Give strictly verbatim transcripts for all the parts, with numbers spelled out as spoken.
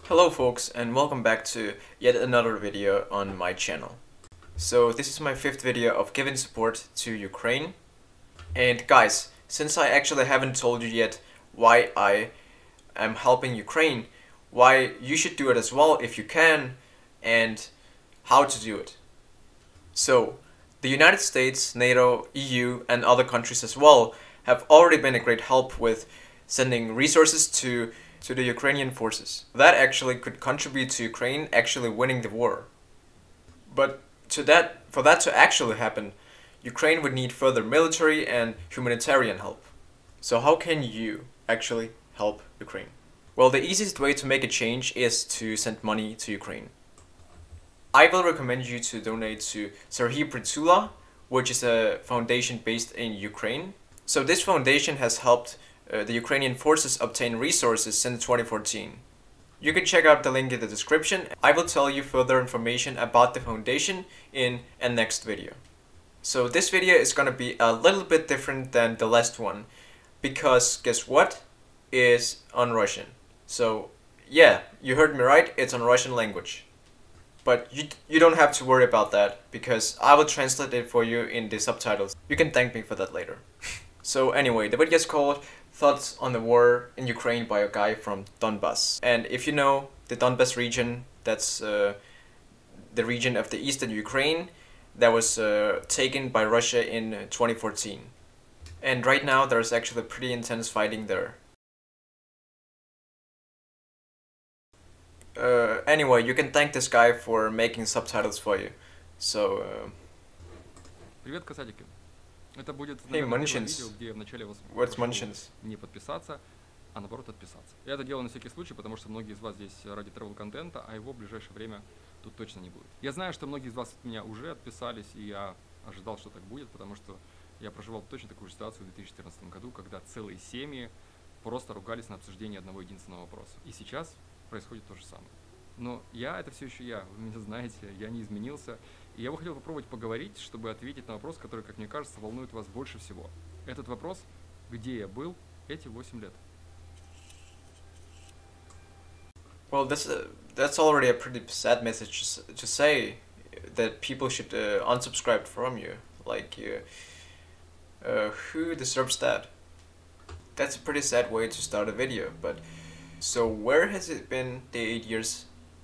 Hello folks, and welcome back to yet another video on my channel. So this is my fifth video of giving support to Ukraine. And guys, since I actually haven't told you yet why I am helping Ukraine, why you should do it as well if you can, and how to do it. So, the United States, NATO, E U, and other countries as well have already been a great help with sending resources to to the Ukrainian forces. That actually could contribute to Ukraine actually winning the war. But to that, for that to actually happen, Ukraine would need further military and humanitarian help. So how can you actually help Ukraine? Well, the easiest way to make a change is to send money to Ukraine. I will recommend you to donate to Serhiy Pritsula, which is a foundation based in Ukraine. So this foundation has helped Uh, the Ukrainian forces obtain resources since twenty fourteen. You can check out the link in the description. I will tell you further information about the foundation in a next video. So this video is gonna be a little bit different than the last one, because guess what? It's on Russian. So yeah, you heard me right, it's on Russian language. But you, you don't have to worry about that, because I will translate it for you in the subtitles. You can thank me for that later. So anyway, the video is called Thoughts on the War in Ukraine by a guy from Donbass. And if you know the Donbass region, that's uh, the region of the eastern Ukraine that was uh, taken by Russia in twenty fourteen. And right now there's actually pretty intense fighting there. Uh, anyway, you can thank this guy for making subtitles for you. So... Uh, Привет, касатики. Это будет hey, наверное, Munchins. видео, где я вначале вас What's прошу Munchins? не подписаться, а наоборот отписаться. Я это делаю на всякий случай, потому что многие из вас здесь ради travel-контента, а его в ближайшее время тут точно не будет. Я знаю, что многие из вас от меня уже отписались, и я ожидал, что так будет, потому что я проживал точно такую же ситуацию в две тысячи четырнадцатом году, когда целые семьи просто ругались на обсуждение одного единственного вопроса. И сейчас происходит то же самое. Но я — это все еще я, вы меня знаете, я не изменился. И я бы хотел попробовать поговорить, чтобы ответить на вопрос, который, как мне кажется, волнует вас больше всего. Этот вопрос: где я был эти восемь лет? Well, that's a, that's already a pretty sad message to say, that people should uh, unsubscribe from you. Like, uh, uh, who deserves that? That's a pretty sad way to start a video. But so where has it been the eight years?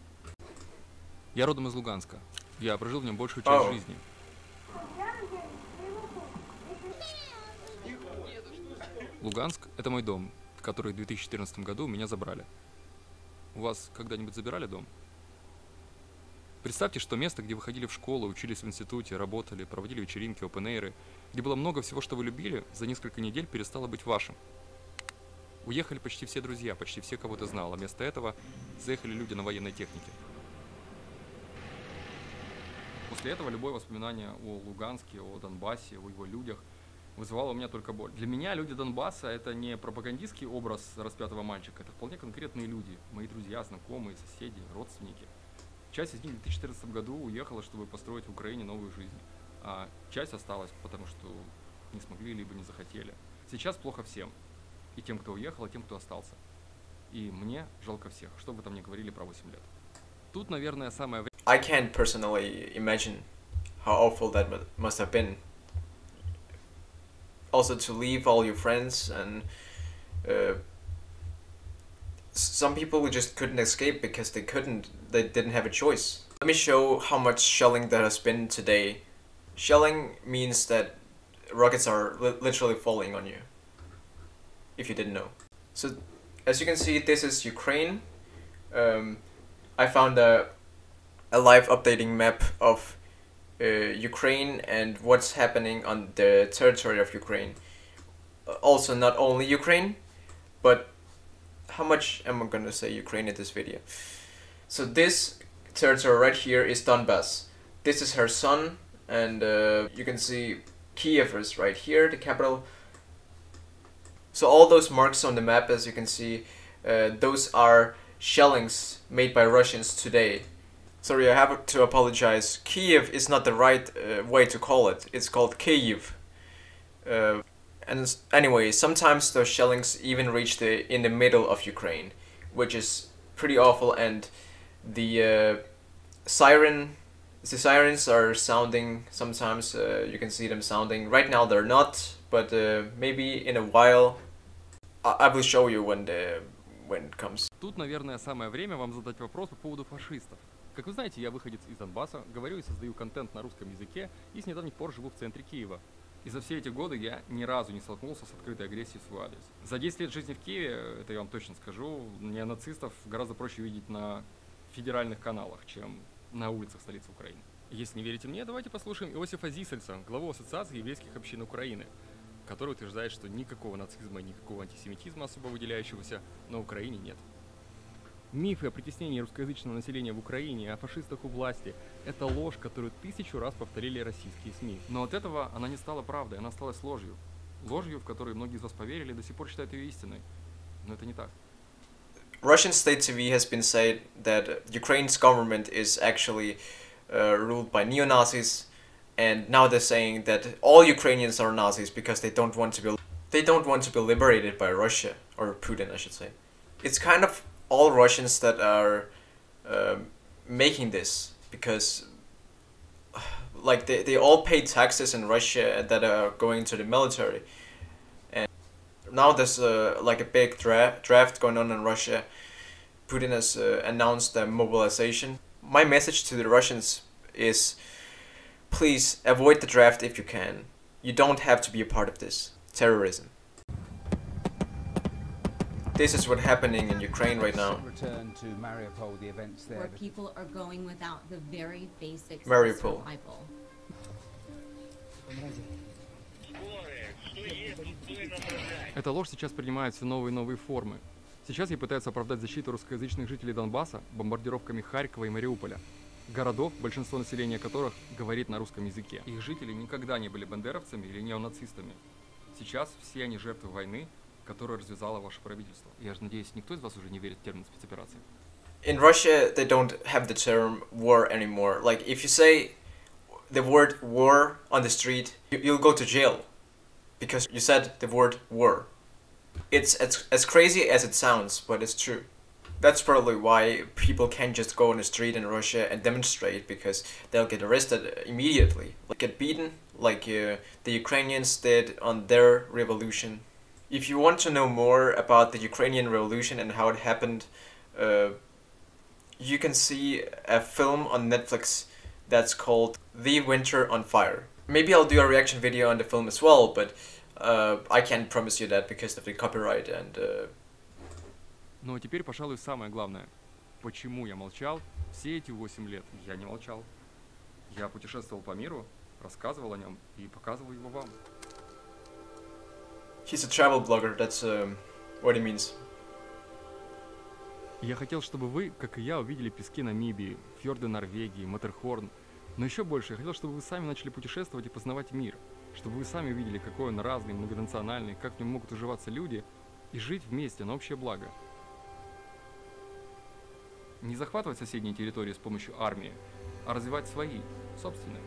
Я родом из Луганска. Я прожил в нем большую часть Oh. жизни. Луганск — это мой дом, в который в две тысячи четырнадцатом году меня забрали. У вас когда-нибудь забирали дом? Представьте, что место, где вы ходили в школу, учились в институте, работали, проводили вечеринки, опен-эйры, где было много всего, что вы любили, за несколько недель перестало быть вашим. Уехали почти все друзья, почти все, кого ты знал, а вместо этого заехали люди на военной технике. После этого любое воспоминание о Луганске, о Донбассе, о его людях вызывало у меня только боль. Для меня люди Донбасса — это не пропагандистский образ распятого мальчика, это вполне конкретные люди, мои друзья, знакомые, соседи, родственники. Часть из них в две тысячи четырнадцатом году уехала, чтобы построить в Украине новую жизнь, а часть осталась, потому что не смогли либо не захотели. Сейчас плохо всем, и тем, кто уехал, и тем, кто остался. И мне жалко всех, что бы вы там ни говорили про восемь лет. Тут, наверное, самое время. I can't personally imagine how awful that mu- must have been. Also to leave all your friends, and uh, s- some people just couldn't escape because they couldn't, they didn't have a choice. Let me show how much shelling there has been today. Shelling means that rockets are li- literally falling on you, if you didn't know. So as you can see, this is Ukraine. Um, I found a a live updating map of uh, Ukraine and what's happening on the territory of Ukraine. Uh, Also, not only Ukraine, but how much am I gonna say Ukraine in this video? So this territory right here is Donbass. This is Kherson, and uh, you can see Kiev is right here, the capital. So all those marks on the map, as you can see, uh, those are shellings made by Russians today. Sorry, I have to apologize. Kiev is not the right uh, way to call it. It's called Kyiv. Uh, and anyway, sometimes those shellings even reach the in the middle of Ukraine, which is pretty awful, and the uh, siren, the sirens are sounding sometimes. Uh, you can see them sounding. Right now they're not, but uh, maybe in a while. I, I will show you when the when it comes. Тут, наверное, самое время вам задать вопрос по поводу фашистов. Как вы знаете, я выходец из Донбасса, говорю и создаю контент на русском языке и с недавних пор живу в центре Киева. И за все эти годы я ни разу не столкнулся с открытой агрессией в свой адрес. За десять лет жизни в Киеве, это я вам точно скажу, неонацистов гораздо проще видеть на федеральных каналах, чем на улицах столицы Украины. Если не верите мне, давайте послушаем Иосифа Зисельса, главу Ассоциации еврейских общин Украины, который утверждает, что никакого нацизма и никакого антисемитизма особо выделяющегося на Украине нет. Мифы о притеснении русскоязычного населения в Украине, о фашистах у власти – это ложь, которую тысячу раз повторили российские СМИ. Но от этого она не стала правдой, она осталась ложью. Ложью, в которую многие из вас поверили и до сих пор считают ее истиной. Но это не так. Russian state T V has been said that Ukraine's government is actually uh, ruled by neo-Nazis, and now they're saying that all Ukrainians are Nazis because they don't want to be they don't want to be liberated by Russia, or Putin, I should say. It's kind of all Russians that are uh, making this because like they, they all pay taxes in Russia that are going to the military, and now there's uh, like a big dra draft going on in Russia. Putin has uh, announced a mobilization. My message to the Russians is, please avoid the draft if you can. You don't have to be a part of this terrorism. This is what's happening in Ukraine right now. Return to Mariupol, the events there. Where people are going without the very basics Mariupol. of survival. Эта ложь сейчас принимает все новые и новые формы. Сейчас ей пытаются оправдать защиту русскоязычных жителей Донбасса бомбардировками Харькова и Мариуполя. Городов, большинство населения которых говорит на русском языке. Их жители никогда не были бандеровцами или неонацистами. Сейчас все они жертвы войны, которую развязало ваше правительство. Я же надеюсь, никто из вас уже не верит в термин спецоперации. In Russia, they don't have the term war anymore. Like, if you say the word war on the street, you'll go to jail because you said the word war. It's as, as crazy as it sounds, but it's true. That's probably why people can't just go on the street in Russia and demonstrate, because they'll get arrested immediately. Like, get beaten like uh, the Ukrainians did on their revolution. If you want to know more about the Ukrainian revolution and how it happened, uh, you can see a film on Netflix that's called The Winter on Fire. Maybe I'll do a reaction video on the film as well, but uh, I can't promise you that because of the copyright and... Uh... Ну а теперь, пожалуй, самое главное. Почему я молчал все эти восемь лет? Я не молчал. Я путешествовал по миру, рассказывал о нем и показывал его вам. He's a travel blogger, that's um, what he means. Я хотел, чтобы вы, как и я, увидели пески Намибии, фьорды Норвегии, Матерхорн. Но еще больше, я хотел, чтобы вы сами начали путешествовать и познавать мир. Чтобы вы сами увидели, какой он разный, многонациональный, как в нем могут уживаться люди и жить вместе на общее благо. Не захватывать соседние территории с помощью армии, а развивать свои, собственные.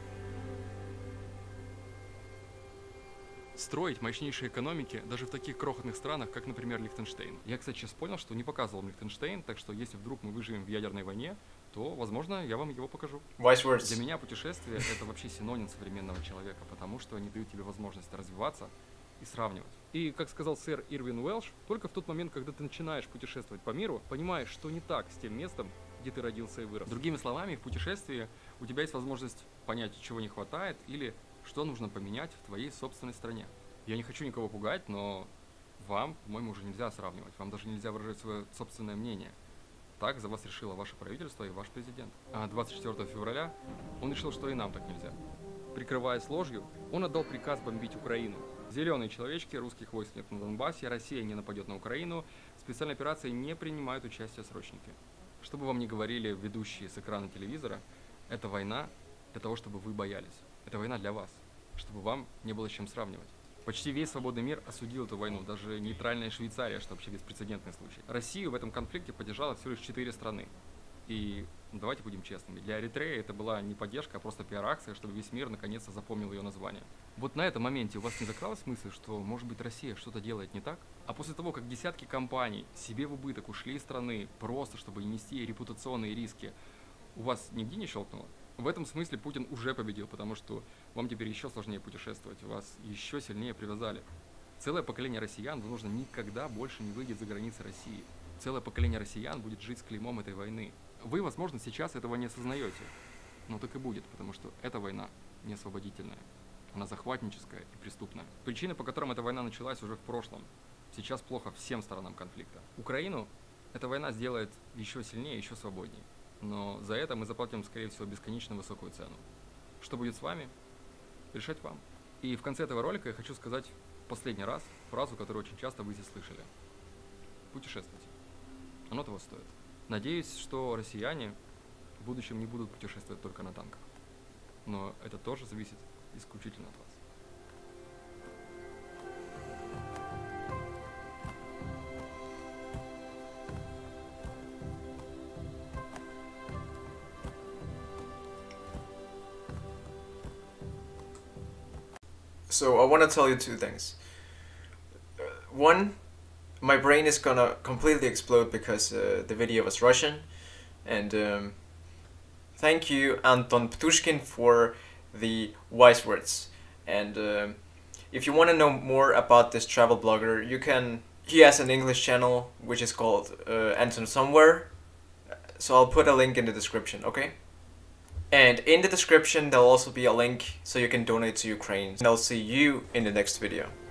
Строить мощнейшие экономики даже в таких крохотных странах, как, например, Лихтенштейн. Я, кстати, сейчас понял, что не показывал вам Лихтенштейн, так что если вдруг мы выживем в ядерной войне, то, возможно, я вам его покажу. Wise words. Для меня путешествие — это вообще синоним современного человека, потому что они дают тебе возможность развиваться и сравнивать. И, как сказал сэр Ирвин Уэлш, только в тот момент, когда ты начинаешь путешествовать по миру, понимаешь, что не так с тем местом, где ты родился и вырос. Другими словами, в путешествии у тебя есть возможность понять, чего не хватает, или что нужно поменять в твоей собственной стране. Я не хочу никого пугать, но вам, по-моему, уже нельзя сравнивать. Вам даже нельзя выражать свое собственное мнение. Так за вас решило ваше правительство и ваш президент. А двадцать четвёртого февраля он решил, что и нам так нельзя. Прикрываясь ложью, он отдал приказ бомбить Украину. Зеленые человечки, русских войск нет на Донбассе, Россия не нападет на Украину, в специальной операции не принимают участие срочники. Что бы вам ни говорили ведущие с экрана телевизора, это война для того, чтобы вы боялись. Это война для вас, чтобы вам не было с чем сравнивать. Почти весь свободный мир осудил эту войну, даже нейтральная Швейцария, что вообще беспрецедентный случай. Россию в этом конфликте поддержало всего лишь четыре страны. И ну, давайте будем честными, для Эритреи это была не поддержка, а просто пиар-акция, чтобы весь мир наконец-то запомнил ее название. Вот на этом моменте у вас не закралась мысль, что, может быть, Россия что-то делает не так? А после того, как десятки компаний себе в убыток ушли из страны, просто чтобы не нести репутационные риски, у вас нигде не щелкнуло? В этом смысле Путин уже победил, потому что вам теперь еще сложнее путешествовать, вас еще сильнее привязали. Целое поколение россиян, возможно, никогда больше не выйдет за границы России. Целое поколение россиян будет жить с клеймом этой войны. Вы, возможно, сейчас этого не осознаете, но так и будет, потому что эта война не освободительная. Она захватническая и преступная. Причины, по которым эта война началась, уже в прошлом. Сейчас плохо всем сторонам конфликта. Украину эта война сделает еще сильнее, еще свободнее. Но за это мы заплатим, скорее всего, бесконечно высокую цену. Что будет с вами? Решать вам. И в конце этого ролика я хочу сказать последний раз фразу, которую очень часто вы здесь слышали. Путешествуйте. Оно того стоит. Надеюсь, что россияне в будущем не будут путешествовать только на танках. Но это тоже зависит исключительно от вас. So I want to tell you two things. Uh, one, my brain is gonna completely explode because uh, the video was Russian, and um, thank you Anton Ptushkin for the wise words. And um if you want to know more about this travel blogger, you can. He has an English channel which is called uh, Anton Somewhere. So I'll put a link in the description. Okay. And in the description there'll also be a link so you can donate to Ukraine. And I'll see you in the next video.